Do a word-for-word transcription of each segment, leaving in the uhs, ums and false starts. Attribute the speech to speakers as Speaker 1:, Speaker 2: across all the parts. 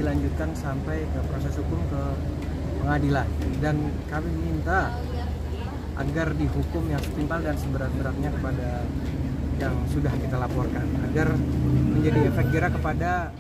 Speaker 1: dilanjutkan sampai ke proses hukum ke pengadilan, dan kami minta agar dihukum yang setimpal dan seberat-beratnya kepada yang sudah kita laporkan, agar menjadi efek jera kepada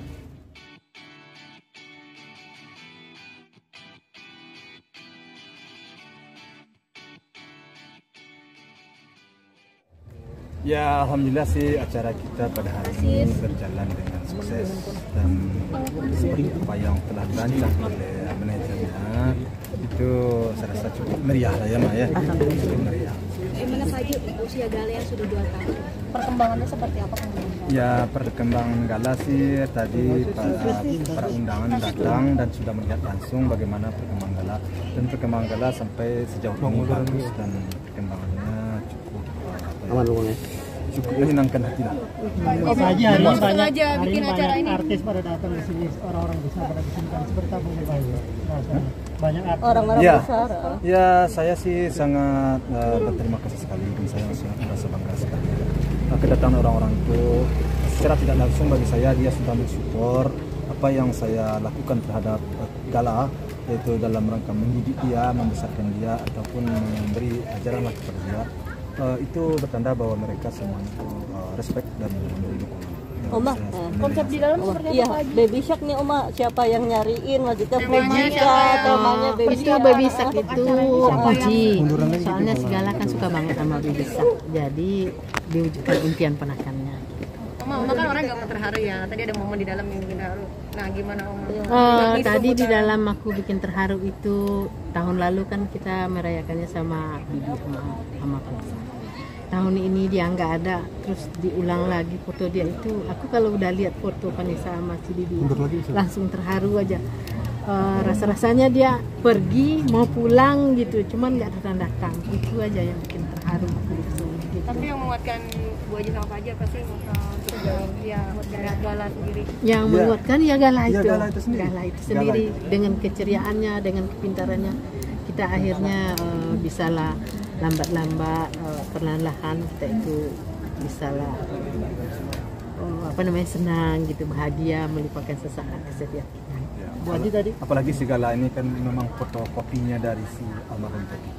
Speaker 2: Ya, alhamdulillah sih acara kita pada hari ini berjalan dengan sukses, dan seperti apa yang telah dirancang oleh manajernya itu saya rasa cukup meriah lah ya, Mak ya. Cukup meriah.
Speaker 3: Gimana Pak Haji usia Gala yang sudah dua tahun? Perkembangannya seperti apa kemudian?
Speaker 2: Ya, perkembangan Gala sih tadi para, para undangan datang dan sudah melihat langsung bagaimana perkembangan Gala, dan perkembangan Gala sampai sejauh ini bagus dan perkembangannya cukup
Speaker 4: aman rumahnya.
Speaker 2: Cukup menyenangkan hati lah.
Speaker 4: Oh, Haji, hari ini banyak,
Speaker 3: aja
Speaker 4: hari
Speaker 3: bikin
Speaker 4: ini
Speaker 3: acara
Speaker 4: banyak
Speaker 3: ini.
Speaker 4: artis pada datang ke sini, orang-orang besar pada kesini kan seperti apa nih Pak Haji? Rasanya banyak artis.
Speaker 3: Orang-orang
Speaker 2: Ya.
Speaker 3: besar.
Speaker 2: Ya, saya sih sangat uh, berterima kasih sekali, dan saya sangat merasa bangga sekali. Uh, kedatangan orang-orang itu secara tidak langsung bagi saya dia sudah mensupport apa yang saya lakukan terhadap uh, Gala, yaitu dalam rangka mendidik dia, membesarkan dia, ataupun memberi ajaran lah kepada dia. Uh, itu bertanda bahwa mereka semuanya itu uh, respect dan memberi dukungan.
Speaker 3: Oma,
Speaker 2: Saya-
Speaker 3: konsep di dalam seperti apa? Iya, Baby Shark nih Oma, siapa yang nyariin? Maksudnya
Speaker 5: Temanya
Speaker 3: Pujika,
Speaker 5: siapa?
Speaker 3: temanya Baby
Speaker 5: Peristiwa
Speaker 3: Shark.
Speaker 5: Baby Shark itu Puji,
Speaker 1: Munduran lagi
Speaker 5: soalnya
Speaker 1: gitu,
Speaker 5: segala kan suka banget sama Baby Shark, jadi diwujudkan impian ponakannya.
Speaker 6: Oma, Oma kan orang gampang terharu ya. Tadi ada momen di dalam yang bikin terharu. Nah, gimana Oma?
Speaker 5: Oh, tadi di dalam aku bikin terharu itu tahun lalu kan kita merayakannya sama Bibi sama sama Vanessa. Tahun ini dia nggak ada, terus diulang lagi foto dia itu. Aku kalau udah lihat foto Vanessa sama si Bibi langsung terharu aja. Uh, rasa-rasanya dia pergi mau pulang gitu, cuman nggak datang-datang. Itu aja yang bikin terharu gitu.
Speaker 6: Tapi yang menguatkan Bu Haji sama Pak Haji apa sih? Untuk ya, Gala sendiri.
Speaker 5: Yang
Speaker 2: Ya.
Speaker 5: menguatkan ya Gala
Speaker 2: Ya,
Speaker 5: itu.
Speaker 2: Gala itu sendiri.
Speaker 5: Gala itu sendiri
Speaker 2: Gala itu.
Speaker 5: dengan keceriaannya, dengan kepintarannya kita akhirnya uh, bisalah lambat-lambat, uh, perlahan-lahan kita itu bisalah uh, apa namanya senang gitu, bahagia, melupakan sesaat kesedihan.
Speaker 2: Ya,
Speaker 4: Bu Haji tadi
Speaker 2: apalagi si Gala ini kan memang fotokopinya dari si almarhum tadi.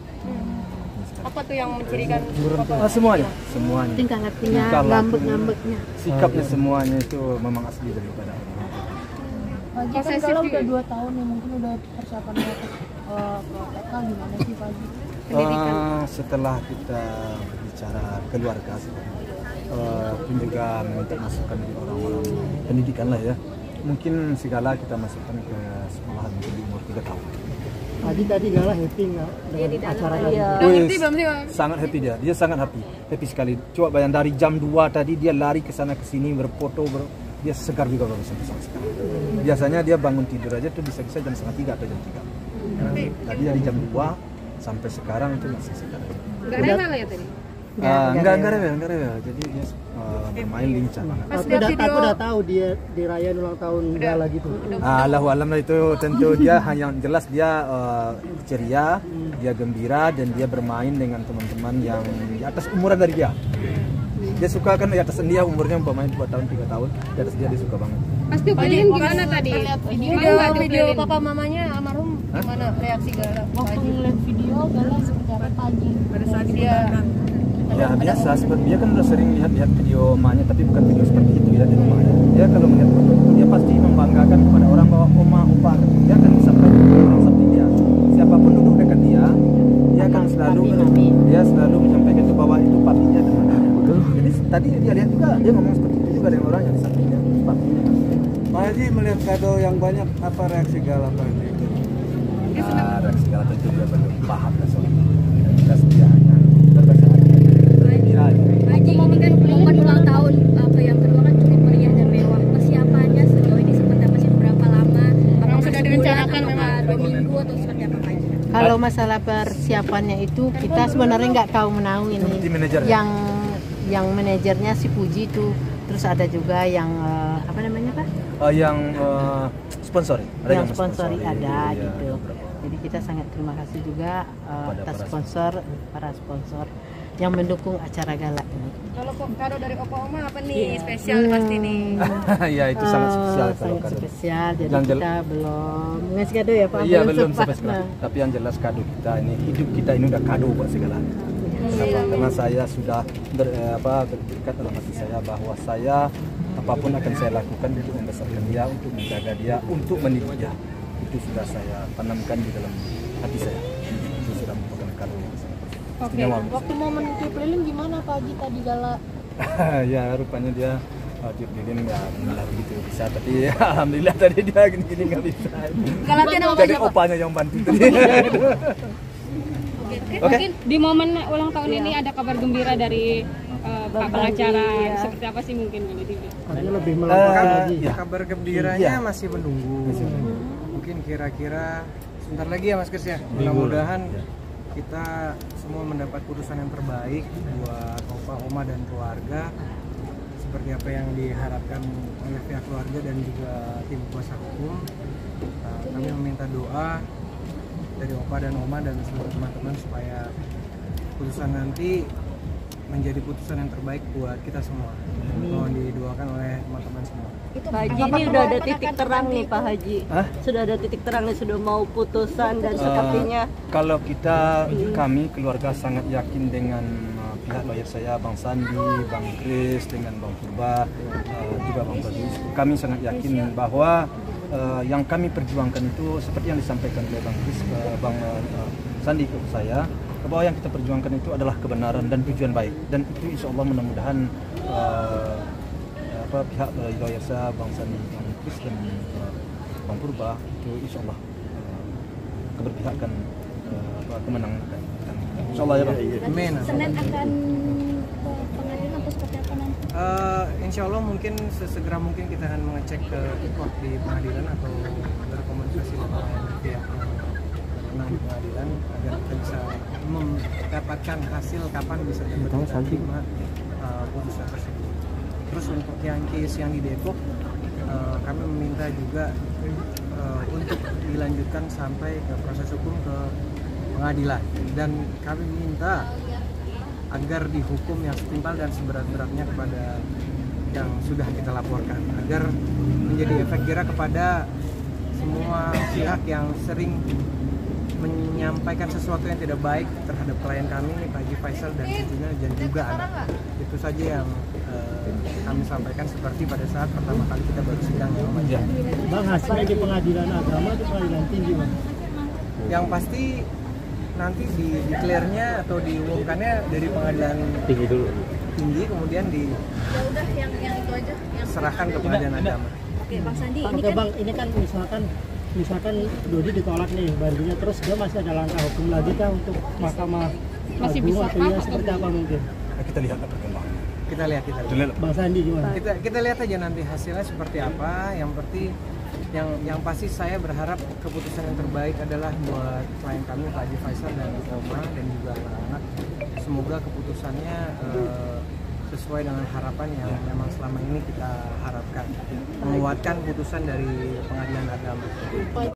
Speaker 6: Apa tuh yang mencirikan
Speaker 2: Ah, semuanya, semuanya.
Speaker 5: Tingkah lakunya,
Speaker 2: Tingkah laku,
Speaker 5: ngambek-ngambeknya.
Speaker 2: sikapnya semuanya itu memang asli daripada almarhum.
Speaker 3: Haji kan kalau udah dua tahun nih, mungkin udah persiapan mau ke uh, ke T K, gimana sih Pak Haji?
Speaker 2: Uh, setelah kita bicara keluarga sebenarnya, uh, pun juga meminta masukan dari orang-orang pendidikan lah ya. Mungkin segala kita masukkan ke sekolahan untuk di umur tiga tahun.
Speaker 4: Haji tadi Gala happy nggak dengan acara ini?
Speaker 3: Iya.
Speaker 6: Udah ngerti belum sih, Bang?
Speaker 2: Sangat happy dia, dia sangat happy, happy sekali. Coba bayang dari jam dua tadi dia lari ke sana ke sini berfoto, ber... dia segar juga baru sampai sekarang. Biasanya dia bangun tidur aja tuh bisa-bisa jam setengah tiga atau jam tiga. Tadi dari jam dua sampai sekarang itu masih segar.
Speaker 6: Enggak rewel ya tadi?
Speaker 2: Ah, enggak enggak rewel, enggak rewel. Jadi dia uh, bermain lincah banget.
Speaker 6: Pas
Speaker 4: Aku
Speaker 6: lihat
Speaker 4: udah,
Speaker 6: video,
Speaker 4: aku udah tahu dia dirayain ulang tahun Gala gitu.
Speaker 2: Ah, Allahu alam lah itu, tentu dia hanya jelas dia uh, ceria, dia gembira, dan dia bermain dengan teman-teman yang di atas umuran dari dia. Dia suka kan di atas dia umurnya umpamanya dua tahun tiga tahun, di atas dia dia suka banget.
Speaker 6: pas diobrolin gimana tadi?
Speaker 3: Video,
Speaker 6: Video,
Speaker 3: nggak
Speaker 6: video
Speaker 3: diobrolin?
Speaker 6: papa mamanya almarhum gimana reaksi Gala? Pak
Speaker 3: Waktu
Speaker 6: Haji?
Speaker 3: ngeliat video Gala seperti apa Pak Haji?
Speaker 6: Pada saat dia
Speaker 2: Ya biasa, seperti dia kan udah sering lihat-lihat video emaknya, tapi bukan video seperti itu ya di rumahnya. Dia kalau melihat foto itu dia pasti membanggakan kepada orang bahwa oma, opa, dia akan sampaikan ke orang seperti dia. Siapapun duduk dekat dia, dia akan selalu dia selalu menyampaikan itu bahwa itu papinya dan mamanya. Jadi tadi dia lihat juga dia ngomong seperti itu juga dengan orang yang di sampingnya, papinya.
Speaker 7: Pak Haji melihat kado yang banyak, apa reaksi Gala Pak Haji?
Speaker 2: Nah, reaksi segala tentu dia belum paham lah soal itu. Jelas dia hanya terbaca aja. Gembira aja.
Speaker 3: Pak Haji, ini kan momen ulang tahun apa yang kedua kan cukup meriah dan mewah. Persiapannya sejauh ini seperti apa sih? Berapa lama? Apakah
Speaker 6: sudah
Speaker 3: sebulan,
Speaker 6: direncanakan
Speaker 3: apakah
Speaker 6: memang?
Speaker 3: dua minggu atau seperti apa Pak Haji?
Speaker 5: Kalau masalah persiapannya itu kita sebenarnya nggak tahu menau ini.
Speaker 2: Tim manajer ya?
Speaker 5: Yang yang manajernya si Puji itu, terus ada juga yang uh, apa namanya Pak?
Speaker 2: Uh, yang uh, sponsori, ada
Speaker 5: yang sponsori ada
Speaker 2: ya,
Speaker 5: gitu.
Speaker 2: beberapa.
Speaker 5: Jadi kita sangat terima kasih juga uh,
Speaker 2: Kepada
Speaker 5: atas
Speaker 2: para
Speaker 5: sponsor, para sponsor. yang mendukung acara gala ini.
Speaker 6: Kalau kok kado dari Opa Oma apa nih? Spesial pasti nih.
Speaker 2: Ya itu sangat spesial
Speaker 5: Oh,
Speaker 2: kalau
Speaker 5: sangat
Speaker 2: kado.
Speaker 5: spesial. Jadi
Speaker 2: Yang jel-
Speaker 5: kita belum ngasih kado ya Pak.
Speaker 2: Iya belum
Speaker 5: sempat.
Speaker 2: sampai sekarang.
Speaker 5: Nah.
Speaker 2: Tapi yang jelas kado kita ini, hidup kita ini udah kado buat segalanya. Kenapa? Karena saya sudah ber, eh, apa, bertekad dalam hati saya bahwa saya apapun akan saya lakukan untuk membesarkan dia, untuk menjaga dia, untuk mendidik dia. Itu sudah saya tanamkan di dalam hati saya. Itu sudah merupakan kado yang sangat
Speaker 8: Oke,
Speaker 2: istimewa.
Speaker 8: waktu momen tiup lilin gimana Pak Haji tadi gala?
Speaker 2: Ya rupanya dia uh, tiup lilin ya benar gitu bisa, tapi ya, alhamdulillah tadi dia gini-gini nggak bisa.
Speaker 6: Galaknya nama
Speaker 2: Jadi
Speaker 6: aja, Pak.
Speaker 2: opanya yang bantu tadi. Oke.
Speaker 8: Mungkin di momen ulang tahun ini ada kabar gembira dari uh, Pak pengacara. Seperti apa sih mungkin boleh dibilang?
Speaker 4: Artinya lebih melaporkan
Speaker 2: Eh,
Speaker 4: lagi.
Speaker 2: ya.
Speaker 1: Kabar gembiranya
Speaker 2: Iya.
Speaker 1: masih menunggu.
Speaker 2: Masih menunggu.
Speaker 1: Mungkin kira-kira sebentar lagi ya Mas Kris ya.
Speaker 2: Minggu
Speaker 1: Mudah-mudahan
Speaker 2: lah. Ya.
Speaker 1: kita semua mendapat putusan yang terbaik buat Opa, Oma dan keluarga seperti apa yang diharapkan oleh pihak keluarga dan juga tim kuasa hukum. Uh, kami meminta doa dari Opa dan Oma dan seluruh teman-teman supaya putusan nanti menjadi putusan yang terbaik buat kita semua. Mohon didoakan oleh teman-teman semua.
Speaker 9: Pak Haji, ini udah ada titik terang nih Pak Haji.
Speaker 2: Hah?
Speaker 9: Sudah ada titik terang nih, sudah mau putusan dan
Speaker 2: Eh,
Speaker 9: sepertinya
Speaker 2: kalau kita kami keluarga sangat yakin dengan uh, pihak lawyer saya Bang Sandi, Bang Kris dengan Bang Purba, uh, juga Bang Bagus. Kami sangat yakin bahwa uh, yang kami perjuangkan itu seperti yang disampaikan oleh Bang Kris, uh, Bang uh, Sandi ke saya, bahwa yang kita perjuangkan itu adalah kebenaran dan tujuan baik, dan itu insya Allah mudah-mudahan uh, apa pihak uh, lawyer saya Bang Sandi, Bang Kris dan uh, Bang Purba itu insya Allah uh, keberpihakan uh, apa, kemenangan insya Allah ya Bang.
Speaker 1: Amin.
Speaker 3: Senin akan ke pengadilan atau seperti apa nanti?
Speaker 1: Uh, insya Allah mungkin sesegera mungkin kita akan mengecek ke e-court di pengadilan atau berkomunikasi dengan pihak yang berwenang di pengadilan agar kita bisa mendapatkan hasil kapan bisa dapat kita terima uh, putusan tersebut. Terus untuk yang case yang di Depok, uh, kami meminta juga uh, untuk dilanjutkan sampai ke proses hukum ke pengadilan, dan kami minta agar dihukum yang setimpal dan seberat-beratnya kepada yang sudah kita laporkan, agar menjadi efek jerah kepada semua pihak yang sering menyampaikan sesuatu yang tidak baik terhadap klien kami, Pak Haji Faisal dan cucunya dan juga anak. Itu saja yang eh, kami sampaikan seperti pada saat pertama kali kita baru sidang ya, Om
Speaker 2: Ya.
Speaker 4: Bang, hasilnya di pengadilan agama atau pengadilan tinggi Bang?
Speaker 1: Yang pasti nanti di declare-nya atau diumumkannya dari pengadilan tinggi dulu. Tinggi kemudian
Speaker 3: Ya udah yang yang itu aja. Yang
Speaker 1: diserahkan ke pengadilan agama.
Speaker 3: Oke Bang Sandi, ini
Speaker 4: Oke
Speaker 3: kan
Speaker 4: Bang, ini kan misalkan misalkan Dodi ditolak nih bandingnya, terus dia masih ada langkah hukum lagi kah untuk Mahkamah
Speaker 8: Masih
Speaker 4: Agung
Speaker 8: bisa
Speaker 4: atau
Speaker 8: kah
Speaker 4: ya
Speaker 8: atau
Speaker 4: seperti apa mungkin?
Speaker 2: Nah, kita lihat perkembangan.
Speaker 1: Kita lihat kita lihat.
Speaker 2: Kita lihat.
Speaker 4: Bang Sandi gimana?
Speaker 1: Kita kita lihat aja nanti hasilnya seperti apa. Yang penting yang yang pasti saya berharap keputusan yang terbaik adalah buat klien kami Pak Haji Faisal dan Oma dan juga anak-anak. Semoga keputusannya eh, sesuai dengan harapan yang memang selama ini kita harapkan, menguatkan putusan dari pengadilan agama.